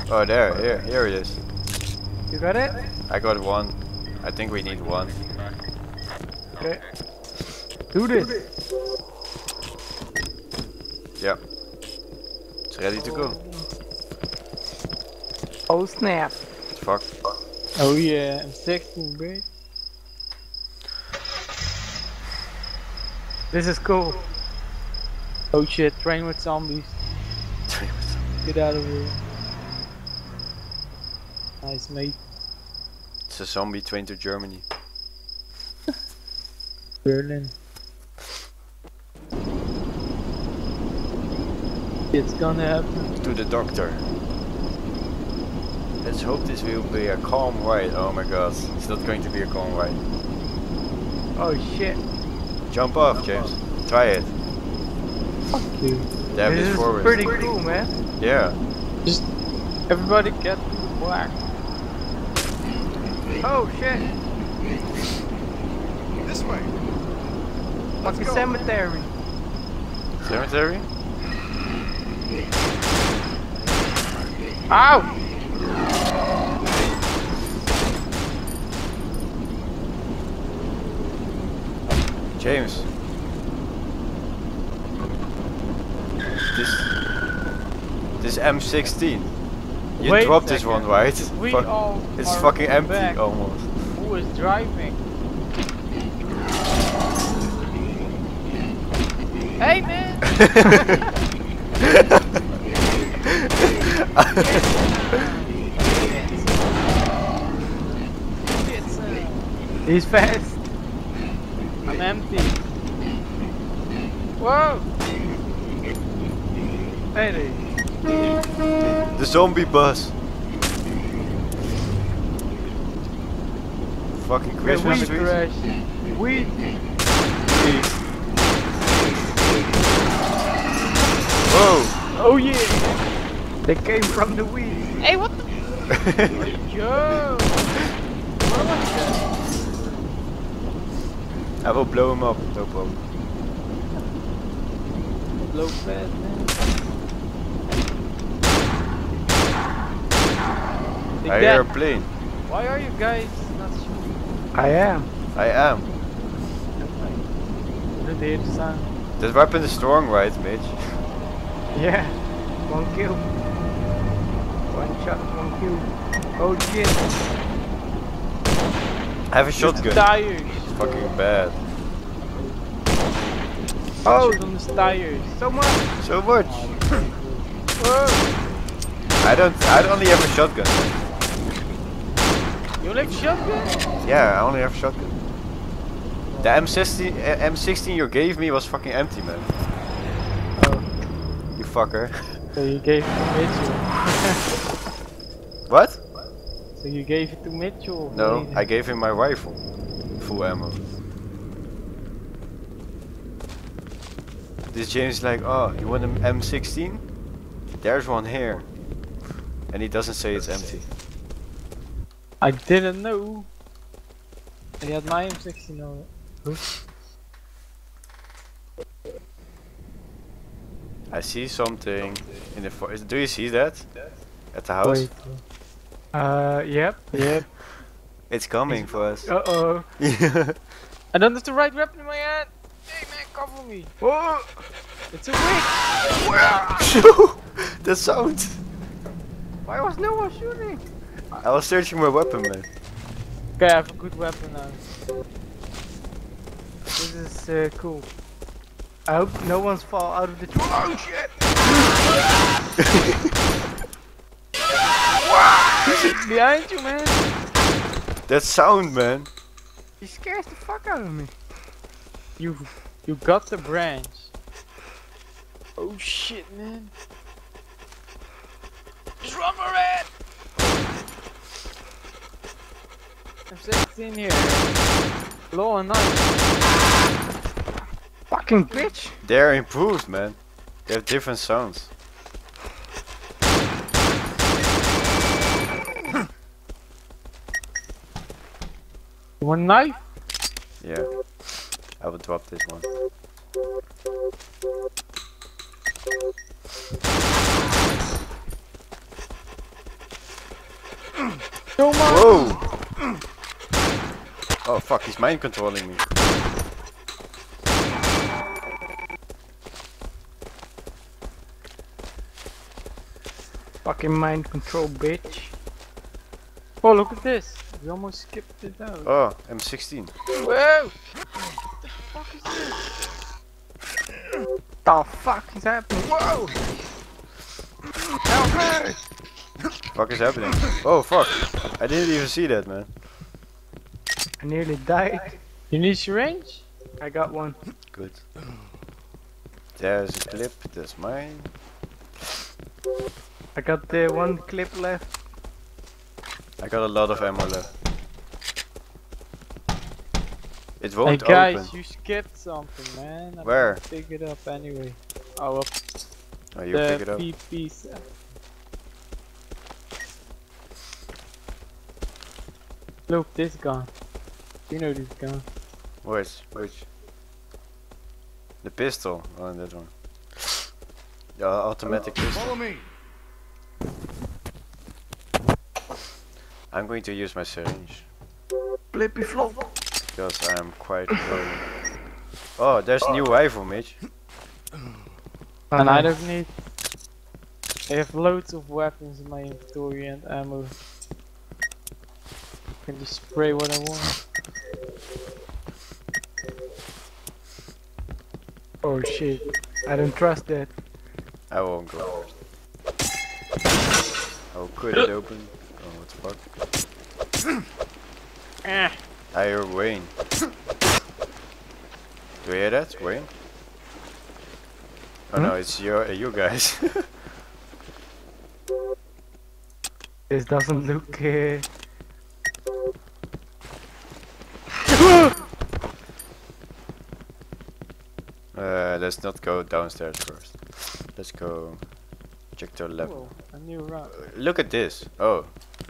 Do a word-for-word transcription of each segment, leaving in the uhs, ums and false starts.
Oh, there, here, here it is. You got it? I got one. I think we need one. Okay. Do this. Yeah. It's ready to go. Oh snap. Fuck. Oh yeah, I'm sixteen, bro. This is cool. Oh shit, train with zombies. Get out of here. Nice, mate. It's a zombie train to Germany. Berlin. It's gonna happen. To the doctor. Let's hope this will be a calm ride. Oh my god, it's not going to be a calm ride. Oh shit. Jump off, James. Try it. Fuck you. Dab This this is forward. pretty cool, man. Yeah. Just everybody get to the black. Oh shit. This way. Fucking cemetery. Cemetery? Ow! James. This this M sixteen. You Wait a dropped this second. one, right? We Fuck, all it's are fucking empty back. almost. Who is driving? Hey man! He's fast. I'm empty. Whoa! Hey. The zombie bus. Fucking Christmas weed trees. crash. Weed. Whoa! Oh yeah! They came from the weed. Hey, what the? Yo! What was that? I will blow him up, no problem. Blow fast, man. I hear a plane. Why are you guys not shooting? I am. I am. Didn't hear the sound. That weapon is strong, right, Mitch? Yeah. One kill. One shot, one kill. Oh shit. I have a shotgun. Tires. It's fucking bad. Oh, on the tires. So much. So much. Whoa. I don't. I only have a shotgun. You like shotgun? Yeah, I only have a shotgun. The M sixteen, uh, M sixteen you gave me was fucking empty, man. Oh. You fucker. So you gave it to Mitchell. What? So you gave it to Mitchell? No, I gave him my rifle. Full ammo. This James is like, oh, you want an M sixteen? There's one here. And he doesn't say it's empty. I didn't know. He had my M sixteen on it. I see something in the fo- do you see that? At the house? Wait. Uh, yep, yep. It's coming for us. Uh oh. I don't have the right weapon in my hand. Hey man, cover me. Whoa! It's a wig. The sound! Why was no one shooting? I was searching my weapon, man. Okay, I have a good weapon now. This is uh, cool. I hope no one's fall out of the tree. Oh shit! Behind you, man. That sound, man. He scares the fuck out of me. You, you got the branch. Oh shit, man. Just run for it! I'm sixteen here. Low and nice. Fucking bitch! They're improved, man. They have different sounds. You want a knife? Yeah. I will drop this one. Come on! Whoa! Oh fuck, he's mind controlling me. Fucking mind control, bitch. Oh, look at this. We almost skipped it out. Oh, M sixteen. Whoa! What the fuck is this? The fuck is happening? Whoa! Help me! Fuck is happening? Oh fuck! I didn't even see that, man. I nearly died. You need syringe? I got one. Good. There's a clip. That's mine. I got the one clip left. I got a lot of ammo left. It Hey won't guys, open. you skipped something, man. I'm Where? gonna pick it up anyway. Oh, up Oh, you the pick it up. P P set. Look, this gun. You know this gun. Which? Which? The pistol. Oh, that one. The automatic pistol. Follow me. I'm going to use my syringe Flippy flop. because I'm quite low. Oh, there's new rifle, Mitch. And I don't need. I have loads of weapons in my inventory and ammo. I can just spray what I want. Oh shit. I don't trust that. I won't go first. I'll cut it open. Oh, what the fuck? Eh. I hear Wayne. Do you hear that, Wayne? Oh no, it's your uh, you guys. This doesn't look. Uh... uh, let's not go downstairs first. Let's go check the lab. Whoa, a new round. Uh, look at this. Oh,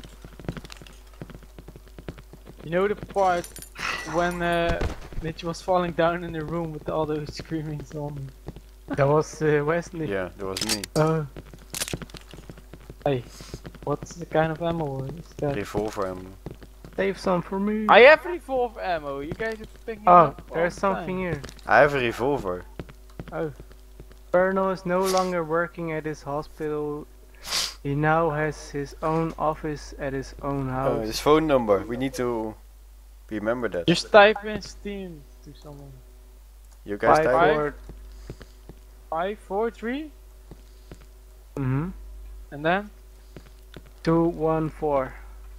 You know the part when uh, Mitch was falling down in the room with all those screaming zombies? That was uh, Wesley. yeah, that was me. Oh. Hey, what's the kind of ammo is that? Revolver ammo. Save some for me. I have revolver ammo. You guys are picking it Oh, up all there's the something time. here. I have a revolver. Oh. Berno is no longer working at his hospital. He now has his own office at his own Oh, house. his phone number. We need to remember that. Just type in Steam to someone. You guys Five type. four. Five, four, three, Mm-hmm. and then Two one four.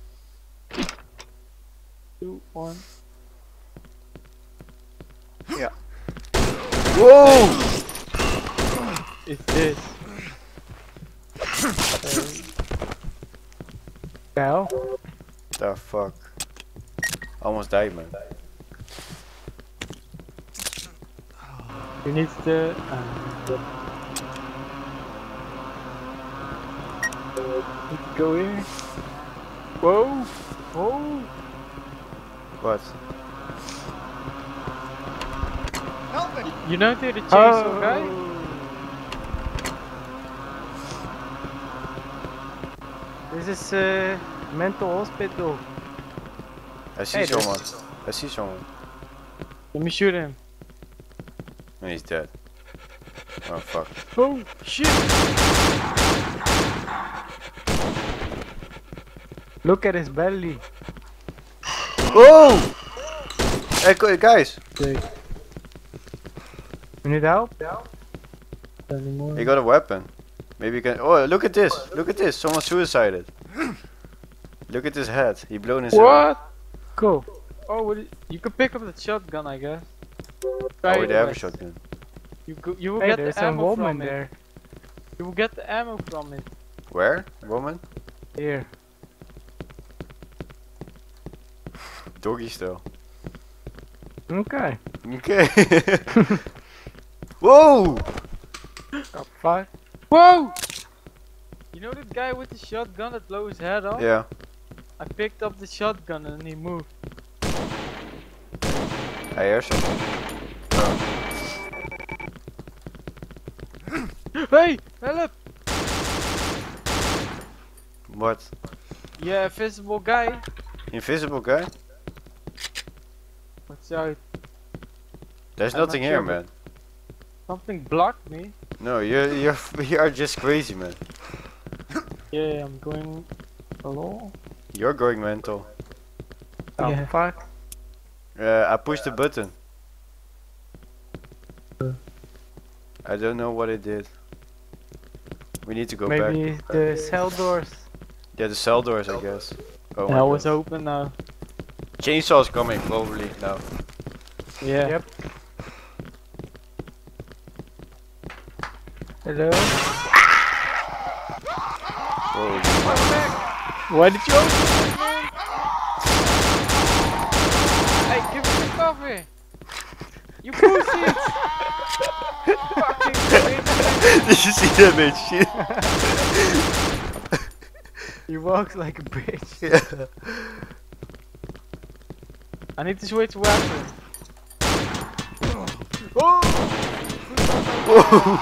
two, one. Yeah. Whoa! It's this. Now. The fuck? Almost died, man. You need the. Uh, need to go here. Whoa! Whoa! What? Help me. You know the chainsaw Oh. guy? This is a mental hospital. I see Hey, there's- someone. I see someone. Let me shoot him. And he's dead. Oh fuck. Oh shit! Look at his belly. Oh! Hey gu- guys! Take You need help? anymore. He got a weapon. Maybe you can. Oh, look at this! Look at this! Someone suicided. Look at his head. He blown his head. What? Cool. Oh, what is, you can pick up the shotgun, I guess. Oh, Try they it, have a Wes. shotgun. You go, you will Hey, get there's the some ammo woman from it. there. You will get the ammo from it. Where? Woman? Here. Doggy style. Okay. Okay. Whoa! Top five. Whoa! You know that guy with the shotgun that blew his head off? Yeah. I picked up the shotgun and he moved. I hear something. Hey! Help! What? Yeah, invisible guy. Invisible guy? Watch out. There's I'm nothing not here, sure, man. Something blocked me. No, you're you're you are just crazy, man. Yeah, I'm going along. You're going mental. Oh Yeah. fuck. Uh, I pushed the button. I don't know what it did. We need to go back. Maybe the cell doors. Yeah, the cell doors, I guess. Oh my Hell is God. open now. Chainsaw's coming probably now. Yeah. Yep. Hello? Whoa. Why did you open it, man? Hey, give me the coffee! You pussy! Fucking bitch! Did you see that bitch? He walks like a bitch. Yeah. I need to switch weapon. Oh! Whoa.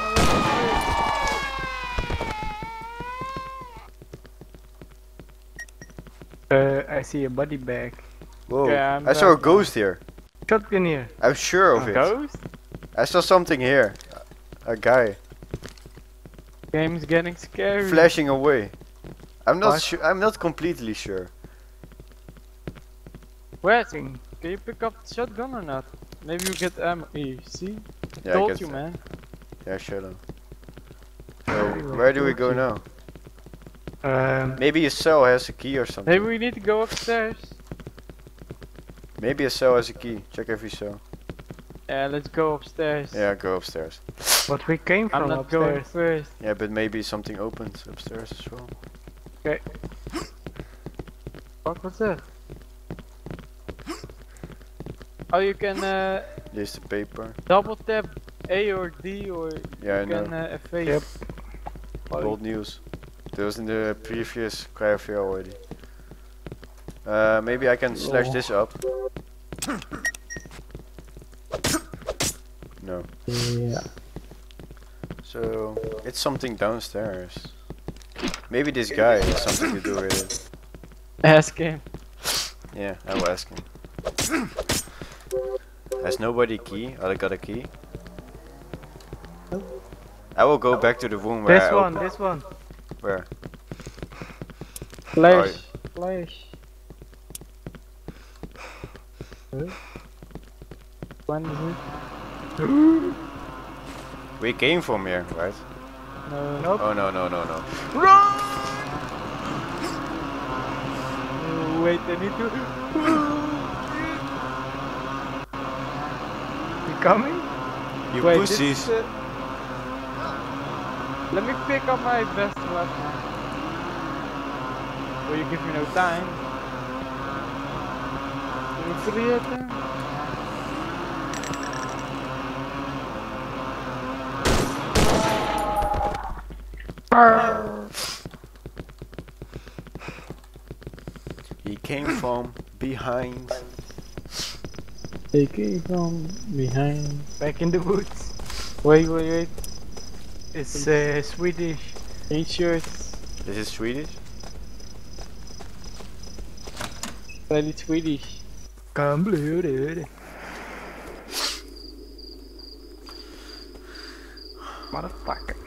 Uh, I see a body bag. Whoa. Yeah, I'm I saw a back. ghost here. Shotgun here. I'm sure of A it. ghost? I saw something here. A guy Game's getting scary. flashing away. I'm not What? sure. I'm not completely sure. Wait, Thing. can you pick up the shotgun or not? Maybe you get ammo. You see? Yeah, I Told guess you, so. man. Yeah, shut up. So where do we go now? Um, Maybe a cell has a key or something. Maybe we need to go upstairs. Maybe a cell has a key. Check every cell. Yeah, let's go upstairs. Yeah, go upstairs. but we came I'm from not going upstairs. first. Yeah, but maybe something opens upstairs as well. What was that? Oh, you can uh, Here's the paper. double tap A or D or Yeah, I you can know. uh, efface. Yep. Oh, Old news. That was in the previous Cryophere already. Uh, maybe I can slash Oh. this up. No. Yeah. So it's something downstairs. Maybe this guy has something to do with it. Ask him. Yeah, I will ask him. Has nobody key? Oh, I got a key. I will go back to the room where This I one, opened- this one. Where? Flash. Flash. Huh? When is it? We came from here, right? No. Nope. Oh no no no no. Oh, wait, I need to. You coming? You Wait, this pussies! is, uh, Let me pick up my best weapon. Will you give me no time? Can you free it then? He came from behind. They came from behind. Back in the woods. Wait, wait, wait. It's uh, Swedish. Eight shirts. This is Swedish? Very Swedish. Come blue, dude. Motherfucker.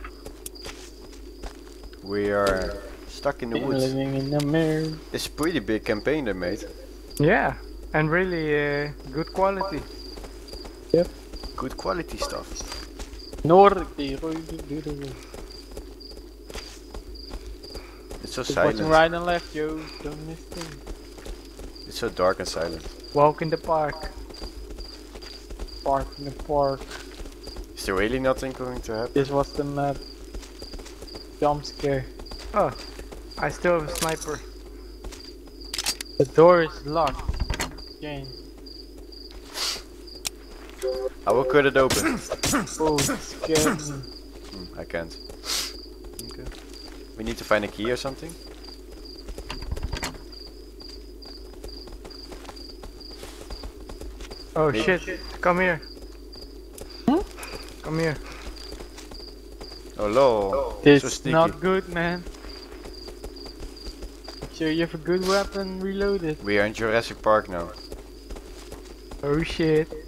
We are stuck in the woods. Living in the mirror. It's a pretty big campaign they made. Yeah, and really uh, good quality. Good quality stuff. Nordic. It's so Just watching silent. right and left, yo. Don't miss things. It's so dark and silent. Walk in the park. Park in the park. Is there really nothing going to happen? This was the map. Jump scare. Oh, I still have a sniper. The door is locked. Jane. I will cut it open. Oh, it scared me. Hmm, I can't. Okay. We need to find a key or something? Oh Maybe- shit, come here. Come here. Oh lol. It's so sneaky. not good, man. Make sure you have a good weapon reloaded. We are in Jurassic Park now. Oh shit.